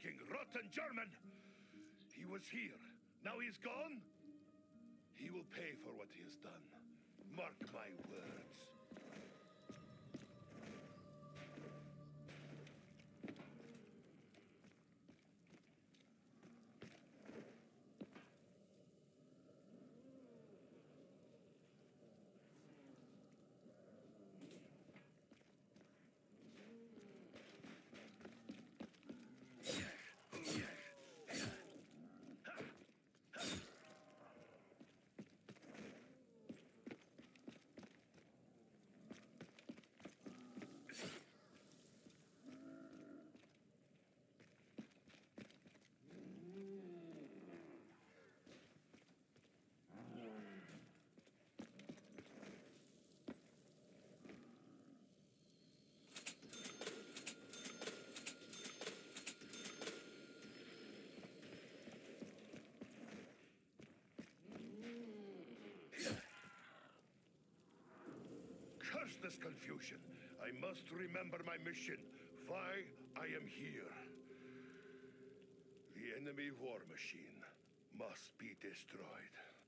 stinking, rotten German! He was here. Now he's gone? He will pay for what he has done. Mark my words. Curse this confusion. I must remember my mission. Why I am here. The enemy war machine must be destroyed.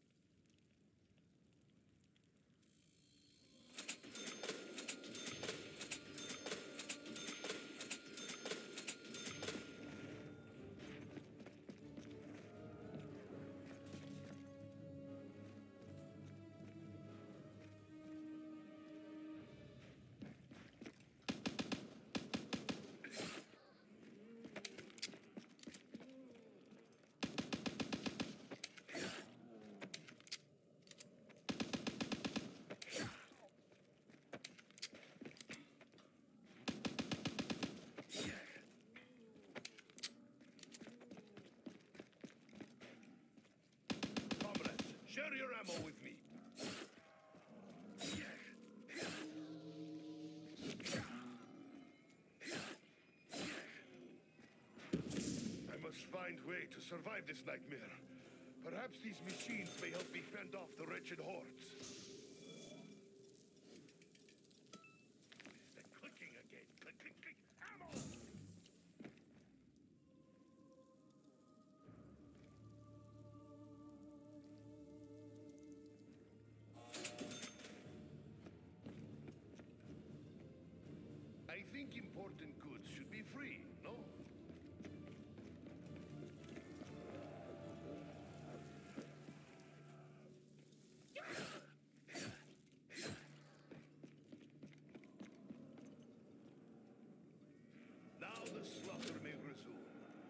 Share your ammo with me. I must find a way to survive this nightmare. Perhaps these machines may help me fend off the wretched hordes. They're clicking again. Click, click, click. Ammo! I think important goods should be free, no? Now the slaughter may resume.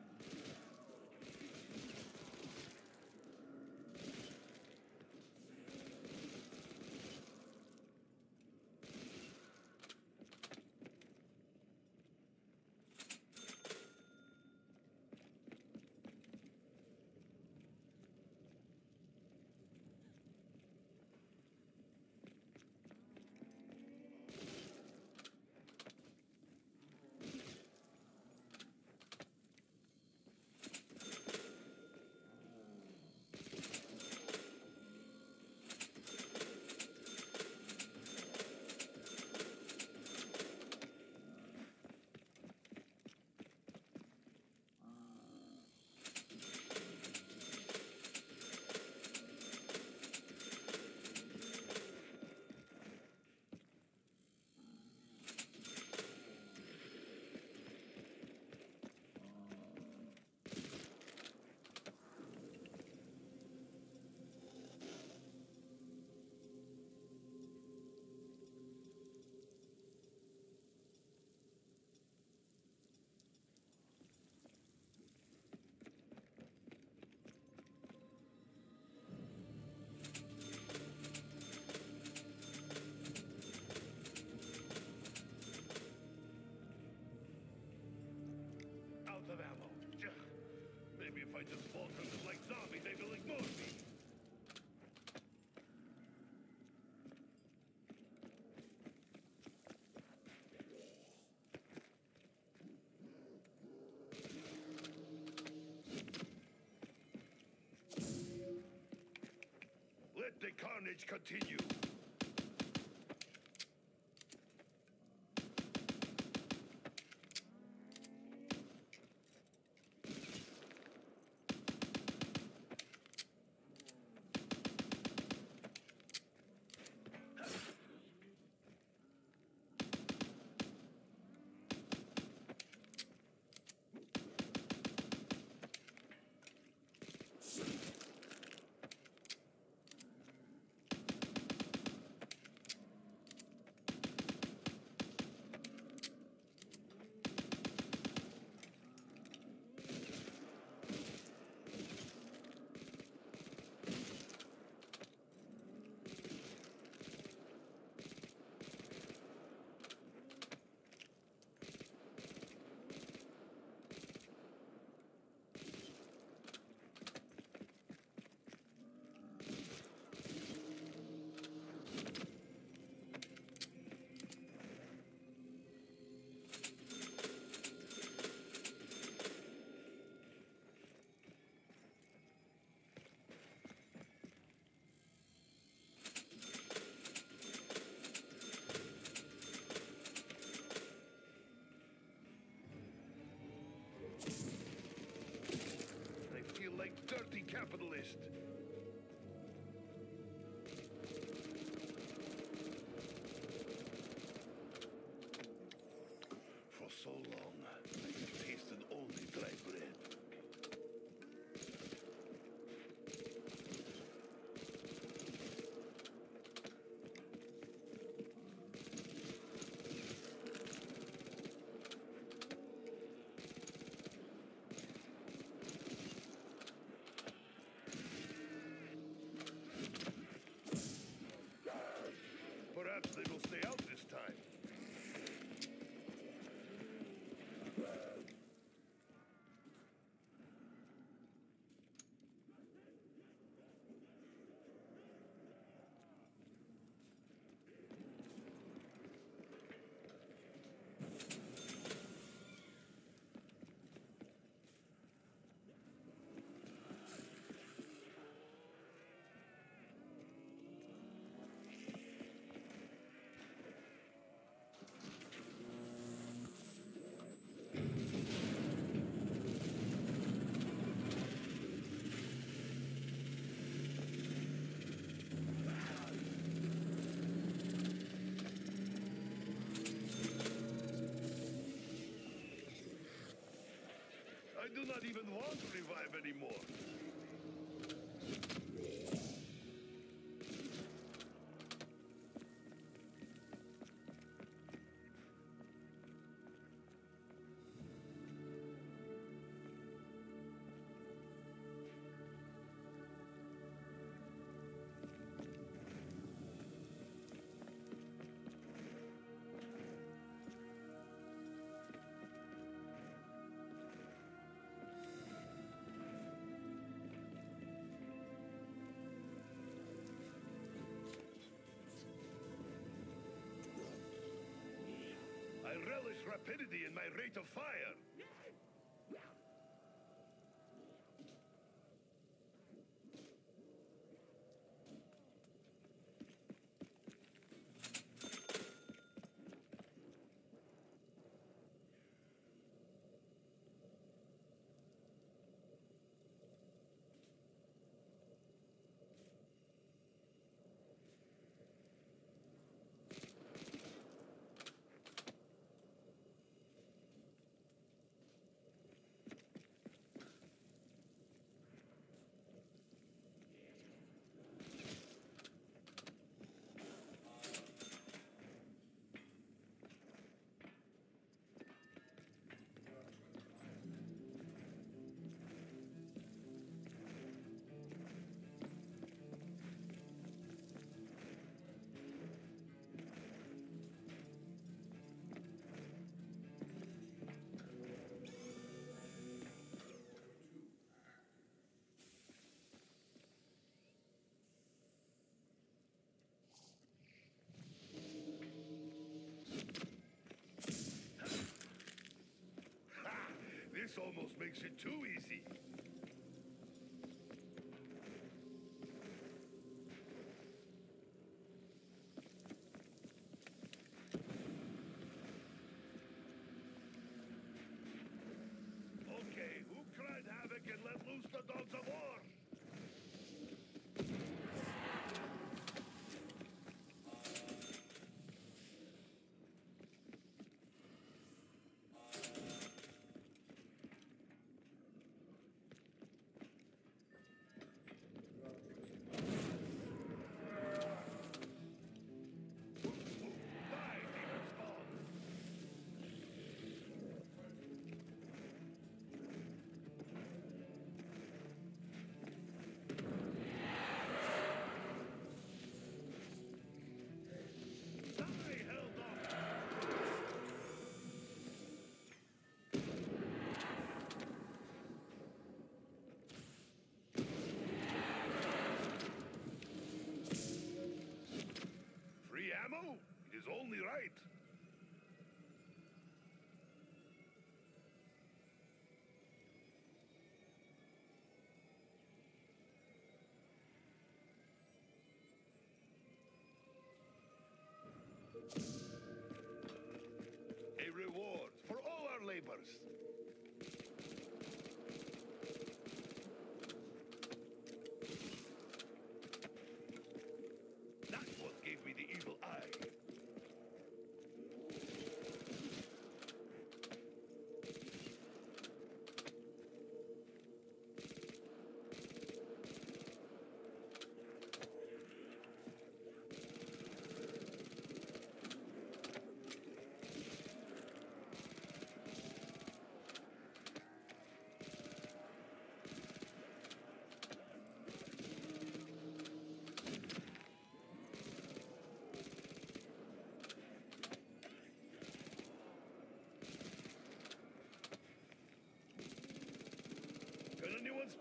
Out of ammo. Maybe if I just fall from them like zombies, they will ignore me. Let the carnage continue. I feel like dirty capitalist. For so long, I have tasted only dry bread. Perhaps they will stay out this time. I do not even want to revive anymore. I relish rapidity in my rate of fire. This almost makes it too easy. Okay, who cried havoc and let loose the dogs of war?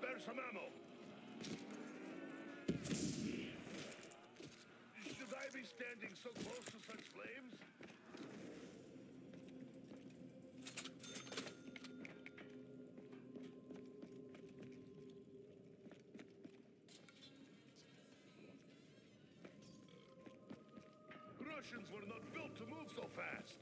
Spare some ammo. Should I be standing so close to such flames? Russians were not built to move so fast.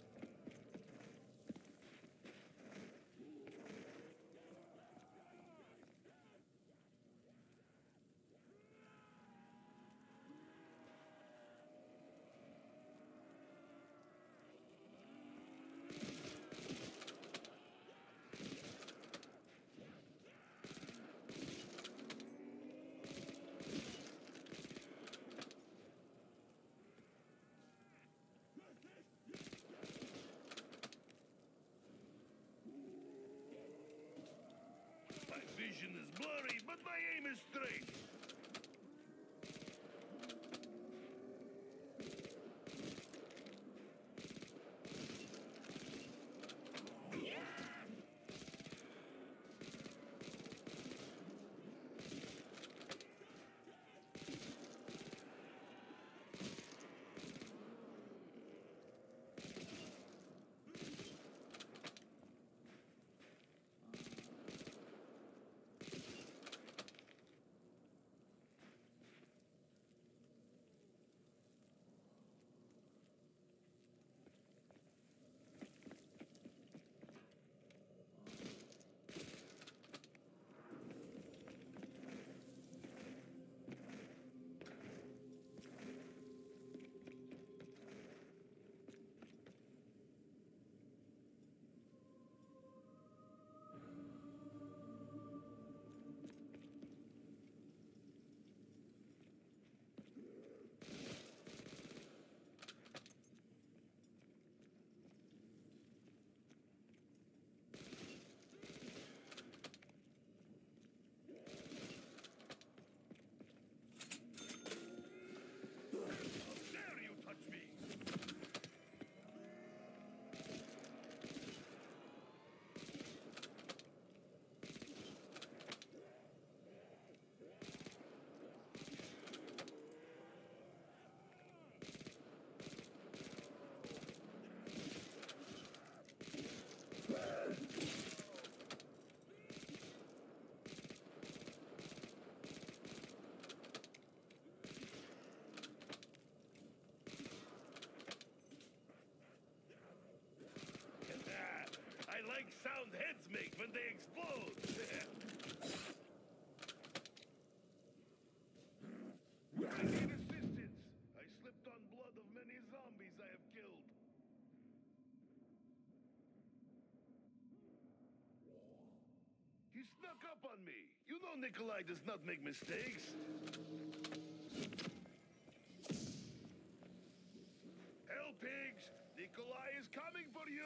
Vision is blurry, but my aim is straight. I like sound heads make when they explode. I need assistance. I slipped on blood of many zombies I have killed. He snuck up on me. You know Nikolai does not make mistakes. Hell, pigs! Nikolai is coming for you!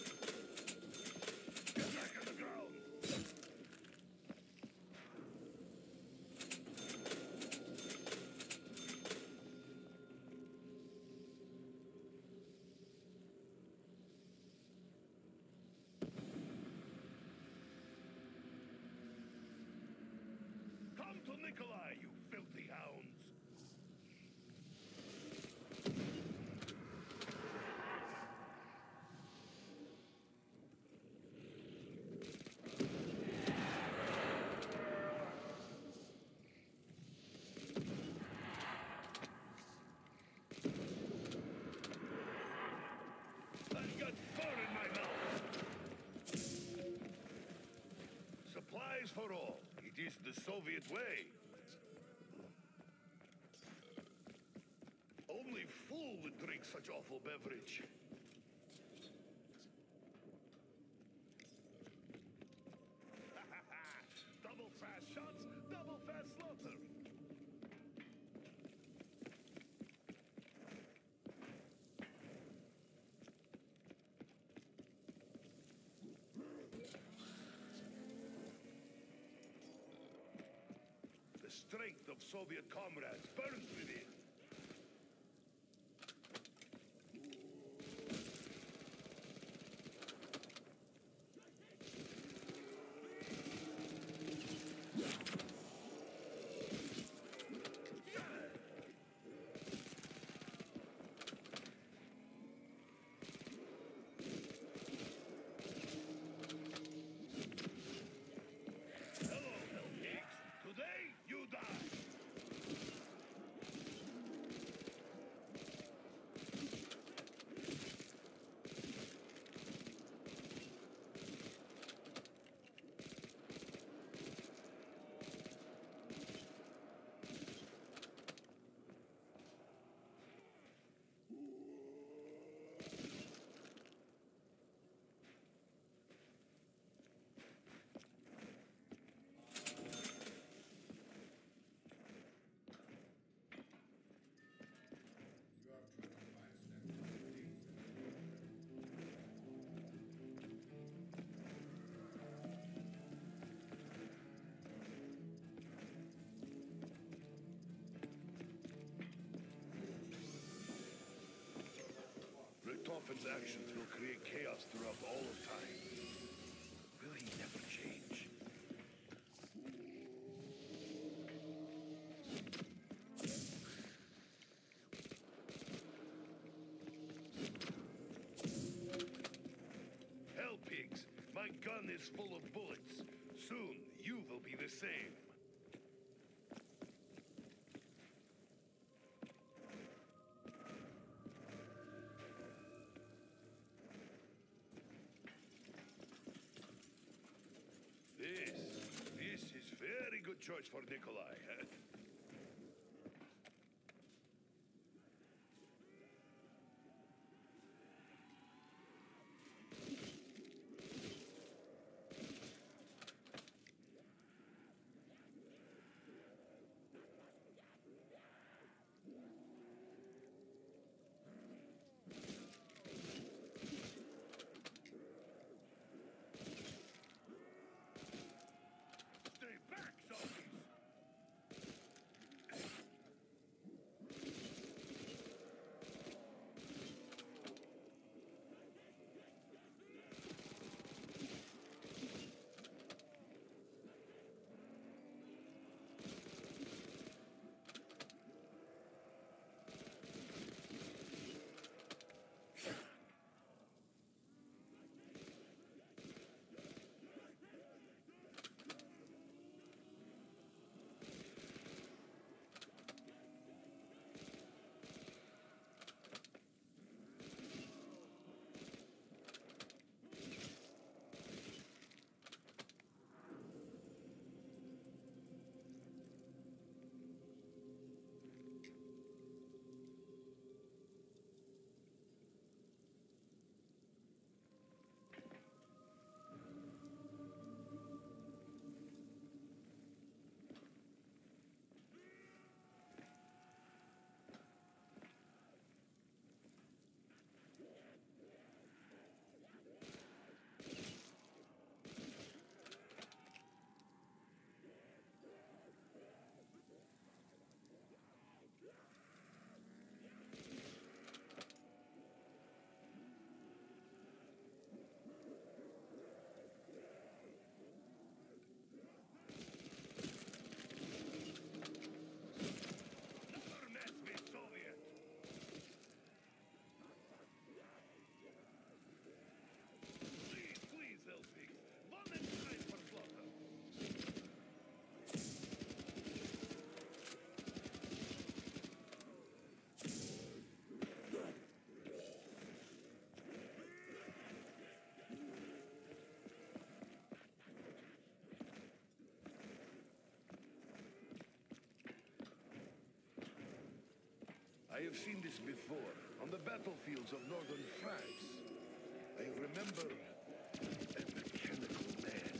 Get back on the ground! Come to Nikolai, you filthy hounds! I've got fur in my mouth! Supplies for all. It is the Soviet way. Only fool would drink such awful beverage. Double fast shots, double fast slaughter. The strength of Soviet comrades burns within. Stephen's actions will create chaos throughout all of time. Will he never change? Hell, pigs! My gun is full of bullets. Soon, you will be the same. This is very good choice for Nikolai. Stay back, zombies! Never mess with Soviet! Please, help me. One at a time for slaughter. I have seen this before, on the battlefields of northern France. I remember a mechanical man.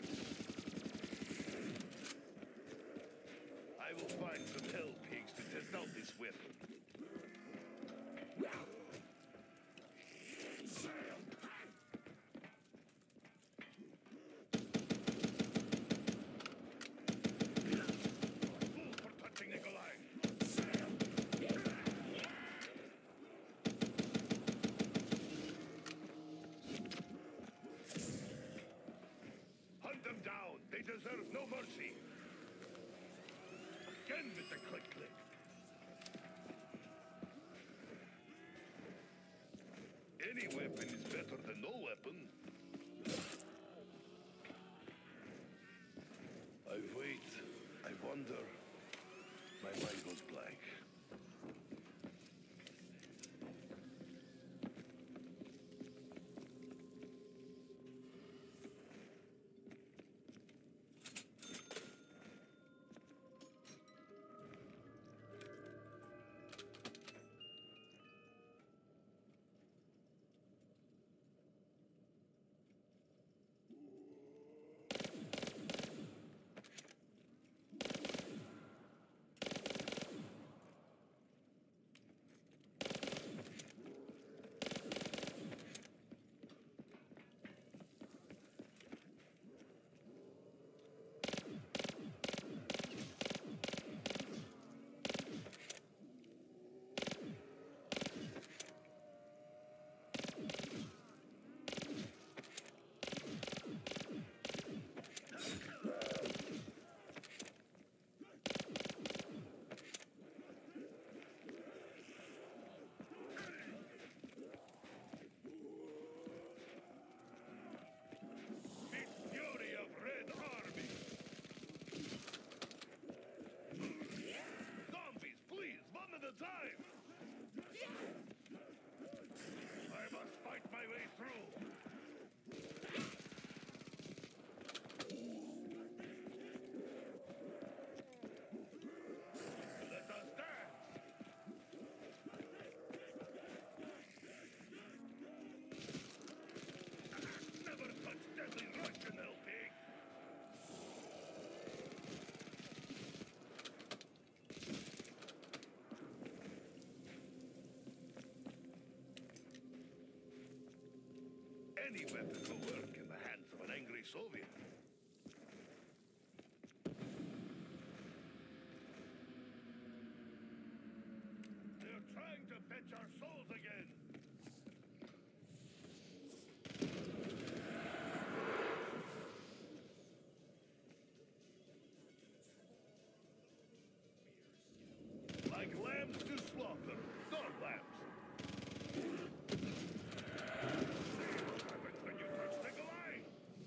I will find some hell pigs to test out this weapon. Fool for touching Nikolai! Hunt them down! They deserve no mercy! Again with the click-click! Any weapon is better than no weapon. I wait, I wonder. My mind goes blank. Soviet. They're trying to fetch our souls again. Like lambs to slaughter, not lambs. What happens when you touch the line?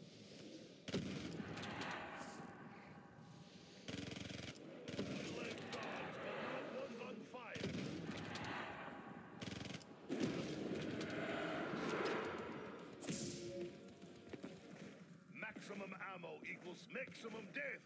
Like dogs, but not one's on fire. Maximum ammo equals maximum death.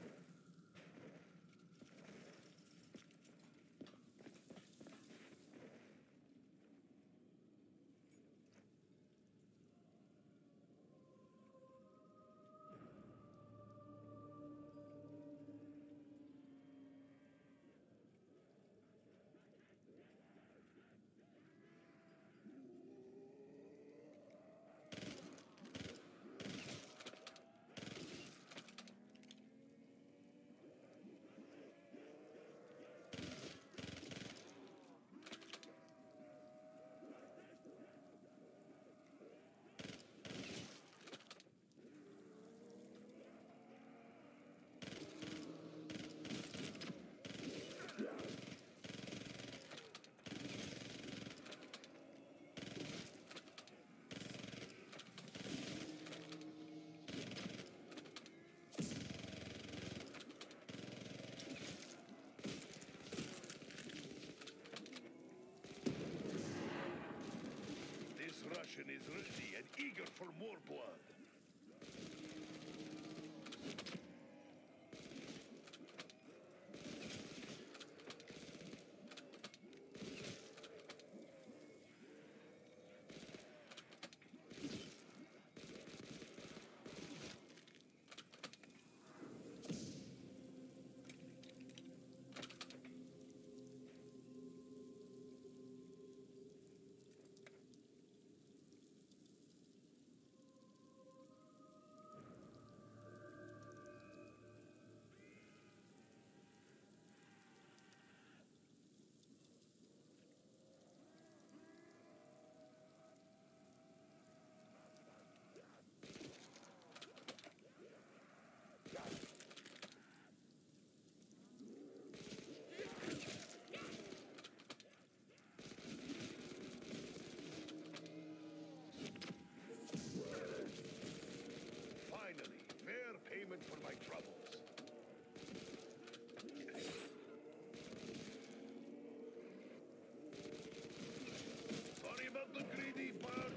Russian is ready and eager for more blood. Finally, fair payment for my troubles. Sorry about the greedy part.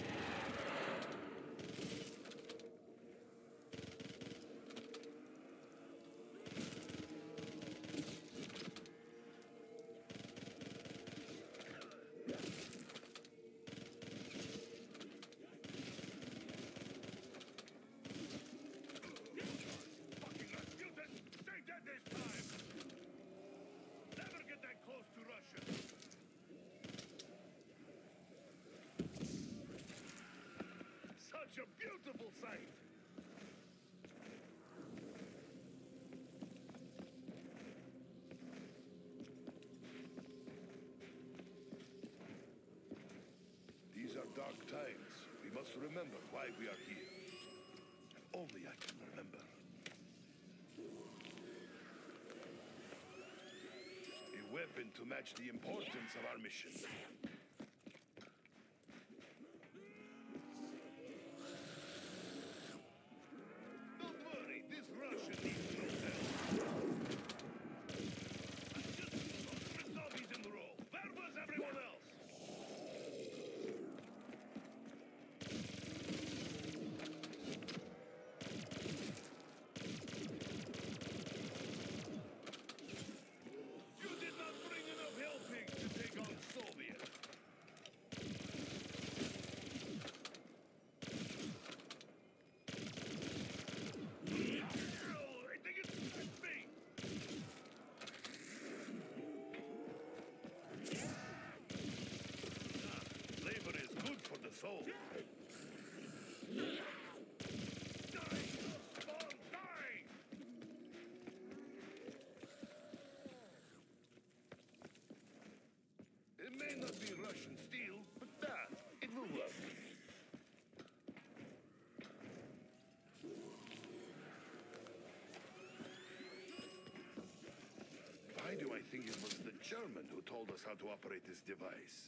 Such a beautiful sight! These are dark times. We must remember why we are here. If only I can remember. A weapon to match the importance of our mission. Soul. think it was the German who told us how to operate this device.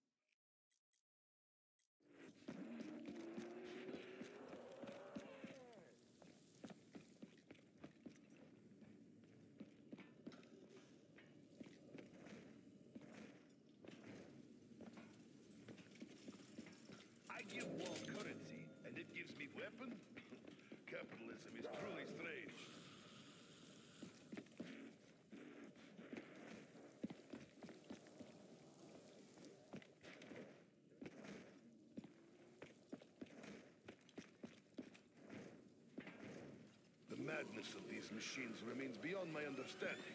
I give war currency, and it gives me weapon? Capitalism is truly strange. The madness of these machines remains beyond my understanding.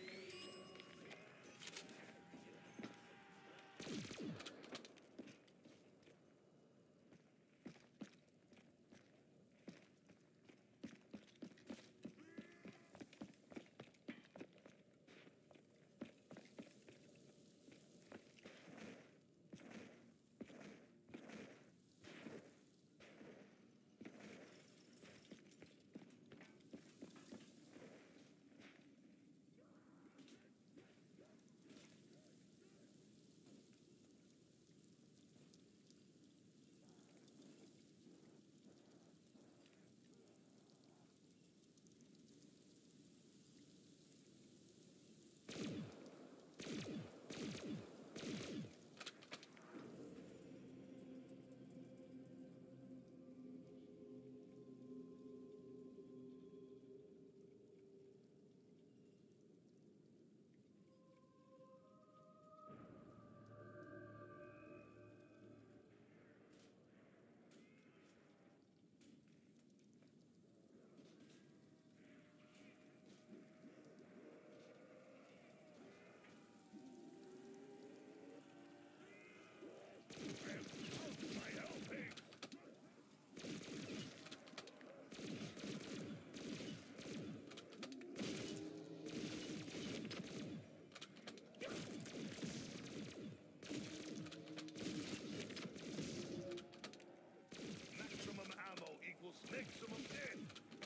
Maximum ammo equals maximum death.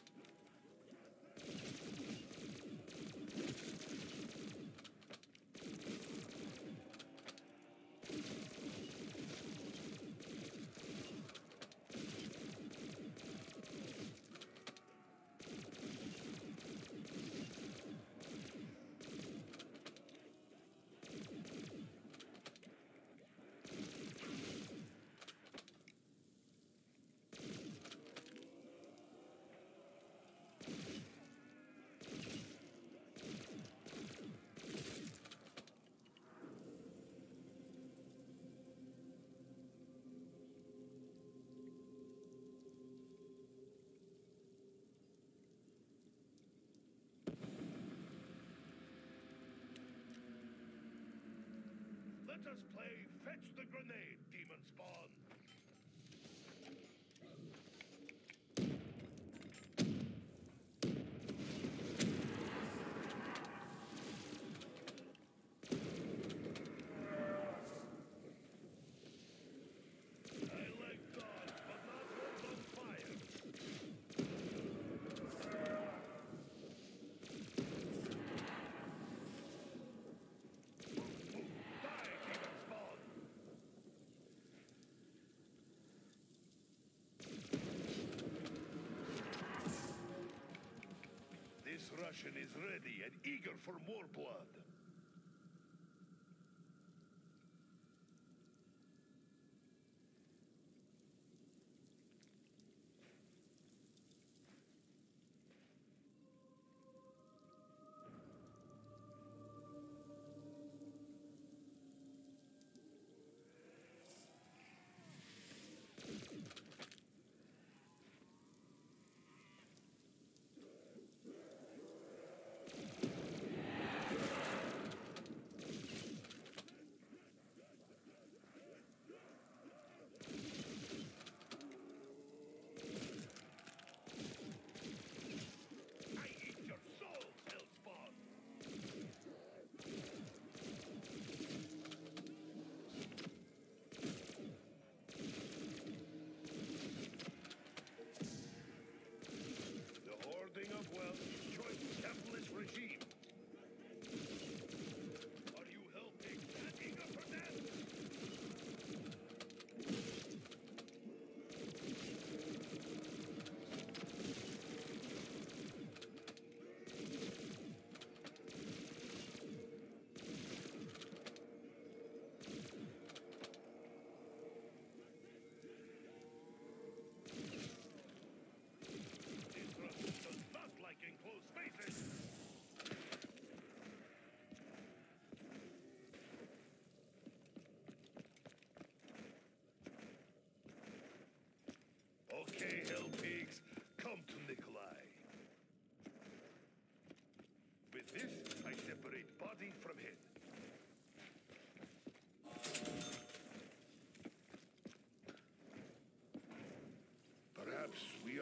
Let us play Fetch the Grenade, Demon Spawn. I like dogs, but not ones on fire. Die, Demon Spawn. This Russian is ready and eager for more blood.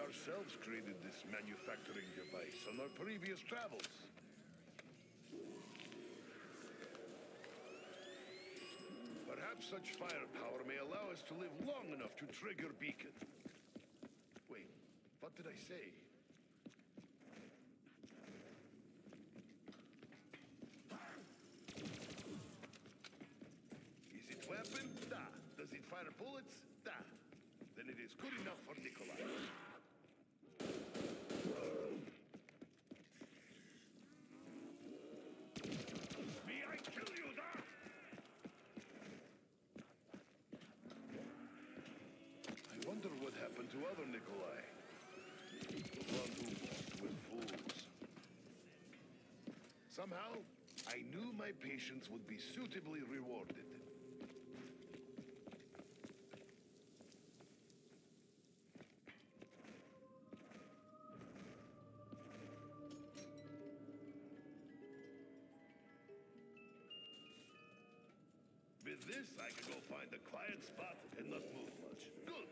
ourselves created this manufacturing device on our previous travels. Perhaps such firepower may allow us to live long enough to trigger beacon. Wait, what did I say? Is it weapon? Da. Does it fire bullets? Da. Then it is good enough for Nikolai. May I kill you, da? I wonder what happened to other Nikolai. The one who walked with fools. Somehow, I knew my patience would be suitably rewarded. With this, I can go find a quiet spot and not move much. Good.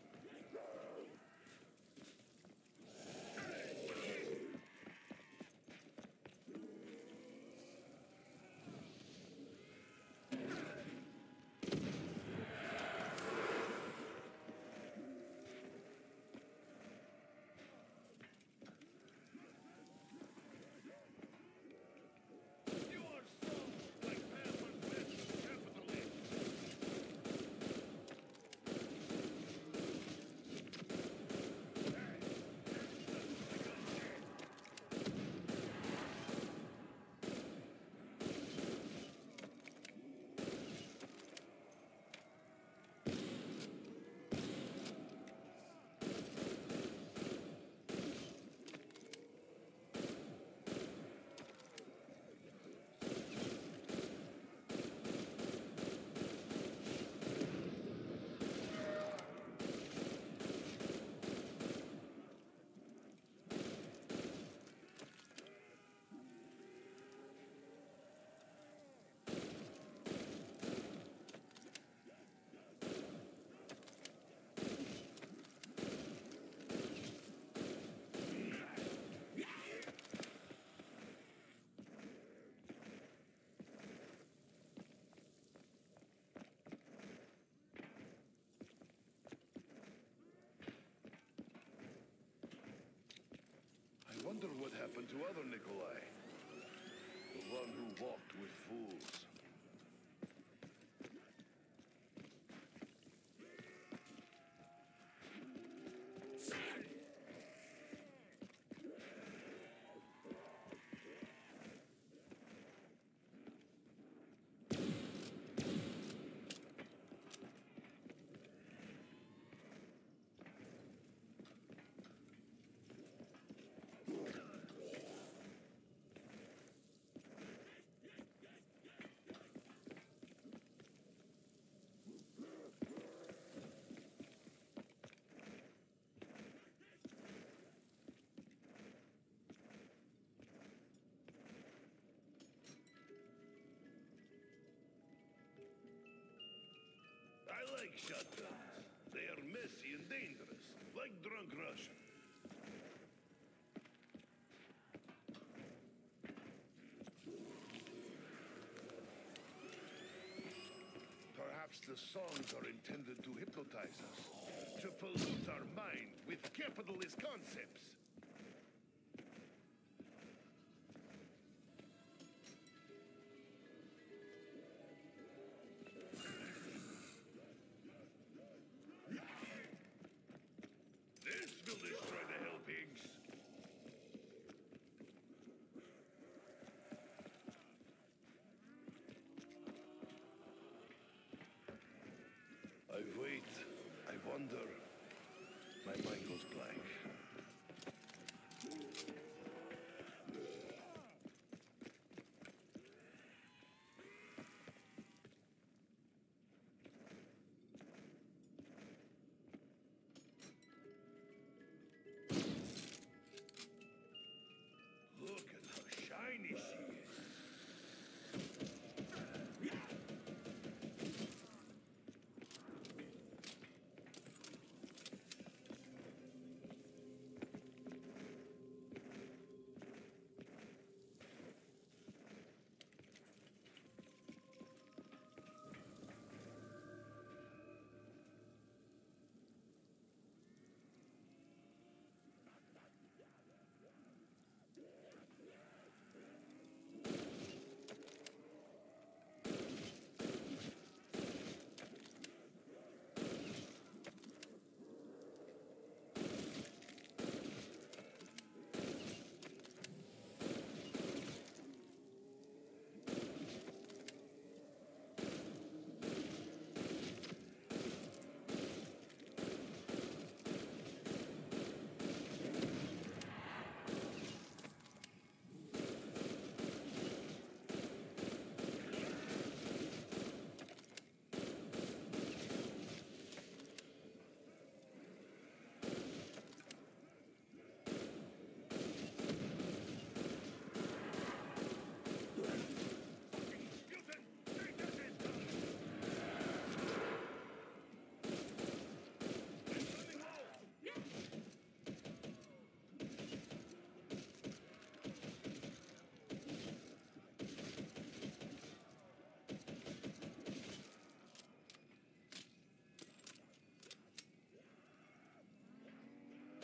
I wonder what happened to other Nikolai. The one who walked with fools. I like shotguns. They are messy and dangerous, like drunk Russian. Perhaps the songs are intended to hypnotize us, to pollute our mind with capitalist concepts. This will destroy the hell pigs. I wait. I wonder. My mind goes blank.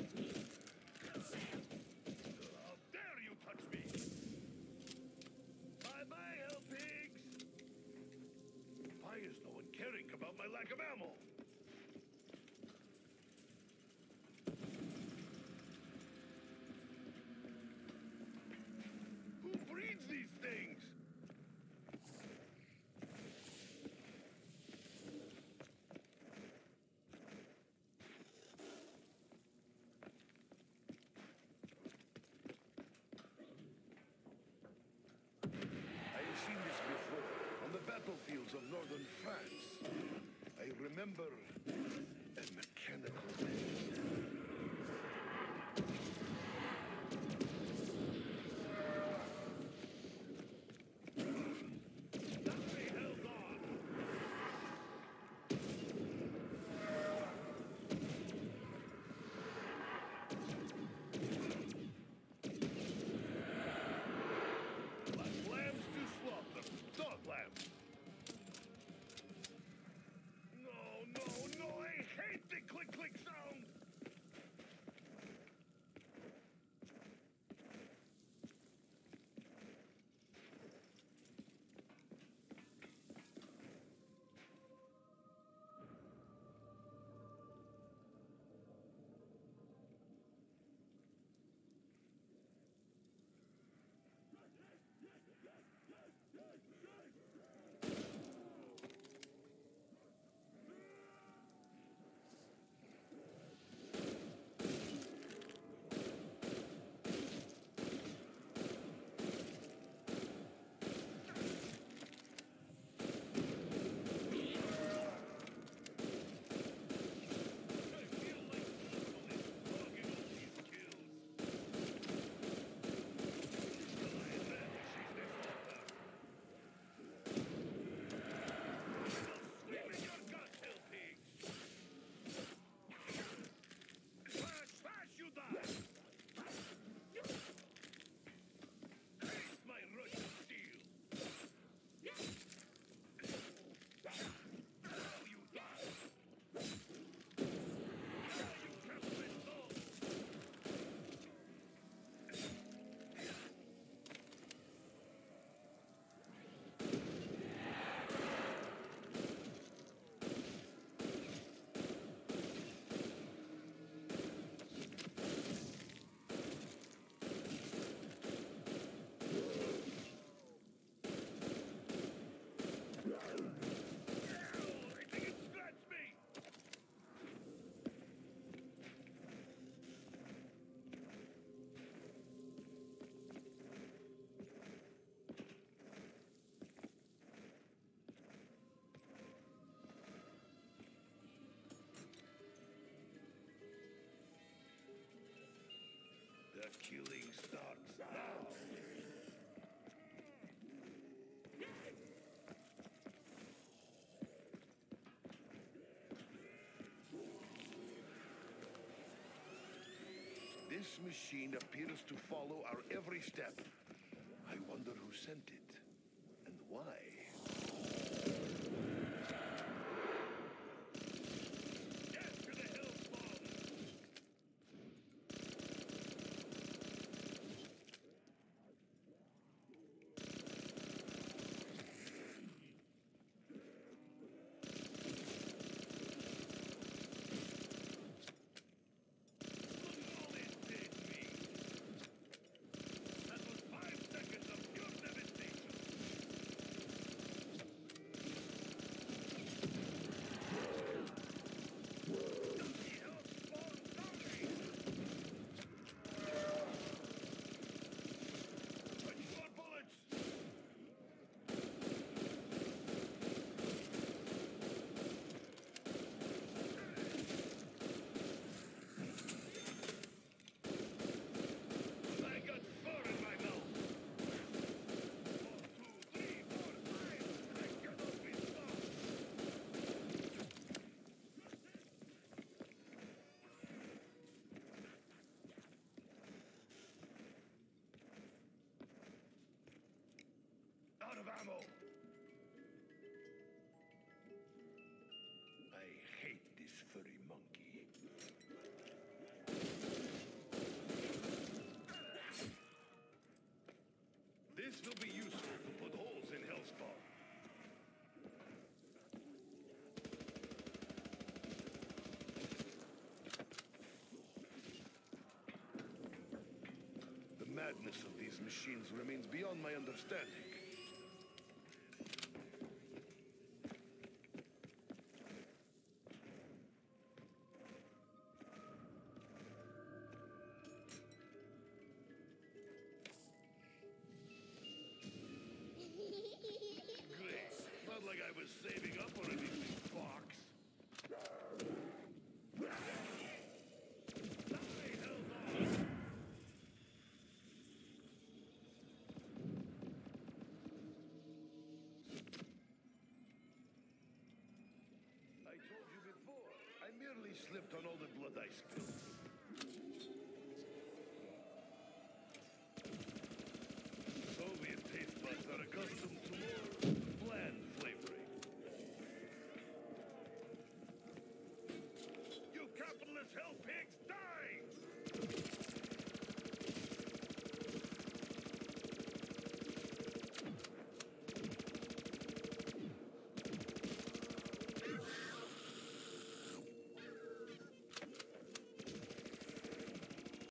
How dare you touch me! Bye-bye, hell pigs! Why is no one caring about my lack of ammo? Who breeds these things? I have seen this before, on the battlefields of northern France. I remember a mechanical man. Not be held on! Like lambs to slaughter, dog lambs! No, no, no, I hate the click-click sound! The killing starts now. This machine appears to follow our every step. I wonder who sent it, and why. Death to the hillspawn! Look all this did me! That was 5 seconds of pure devastation! madness of these machines remains beyond my understanding. Great. Not like I was saving up or anything, Fox. I told you before. I merely slipped on all the blood I spilled.